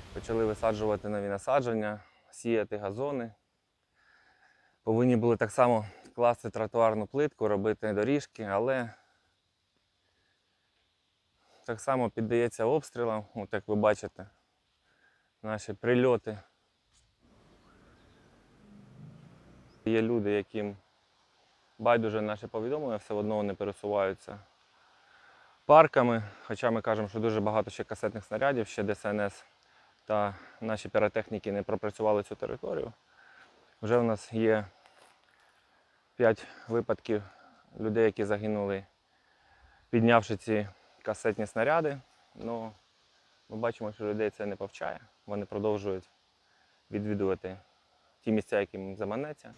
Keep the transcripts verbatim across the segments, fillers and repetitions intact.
Почали висаджувати нові насадження, сіяти газони. Повинні були так само класти тротуарну плитку, робити доріжки, але так само піддається обстрілам, от як ви бачите, наші прильоти. Є люди, яким байдуже наші повідомлення, все одно вони пересуваються парками, хоча ми кажемо, що дуже багато ще касетних снарядів, ще Де Ес Ен Ес та наші піротехніки не пропрацювали цю територію. Вже в нас є п'ять випадків людей, які загинули, піднявши ці касетні снаряди. Ну, ми бачимо, що людей це не повчає. Вони продовжують відвідувати ті місця, які їм заманеться.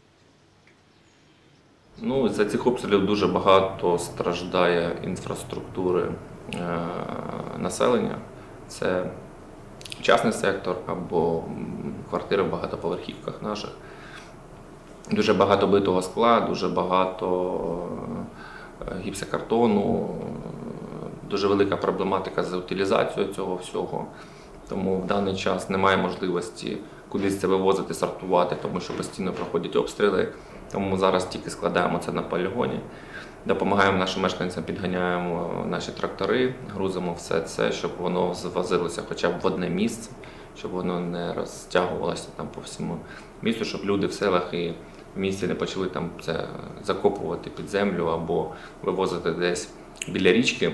Ну, за цих обстрілів дуже багато страждає інфраструктури е, населення. Це частний сектор або квартири в багатоповерхівках наших. Дуже багато битого скла, дуже багато гіпсокартону, дуже велика проблематика з утилізацією цього всього. Тому в даний час немає можливості кудись це вивозити, сортувати, тому що постійно проходять обстріли. Тому ми зараз тільки складаємо це на полігоні. Допомагаємо нашим мешканцям, підганяємо наші трактори, грузимо все це, щоб воно звозилося хоча б в одне місце, щоб воно не розтягувалося там по всьому місту, щоб люди в селах і в місті не почали там це закопувати під землю або вивозити десь біля річки.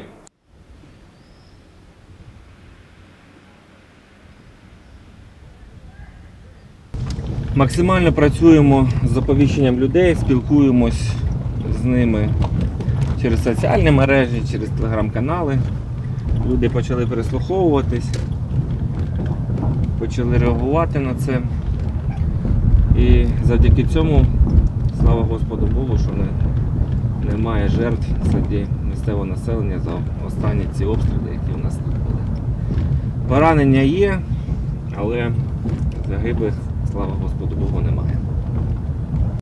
Максимально працюємо з оповіщенням людей, спілкуємось з ними через соціальні мережі, через телеграм-канали. Люди почали переслуховуватись, почали реагувати на це. І завдяки цьому, слава Господу Богу, що не, немає жертв серед місцевого населення за останні ці обстріли, які у нас тут були. Поранення є, але загиблих, слава Господу Богу, немає.